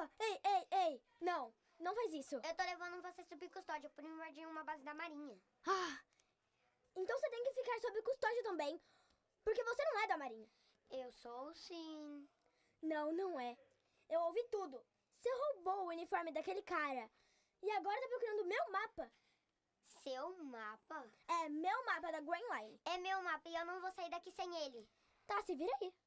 Ei, ei, ei! Não, não faz isso. Eu tô levando você sob custódia por invadir uma base da Marinha. Ah, então você tem que ficar sob custódia também, porque você não é da Marinha. Eu sou sim. Não, não é. Eu ouvi tudo. Você roubou o uniforme daquele cara. E agora tá procurando o meu mapa. Seu mapa? É meu mapa da Grand Line. É meu mapa e eu não vou sair daqui sem ele. Tá, se vira aí.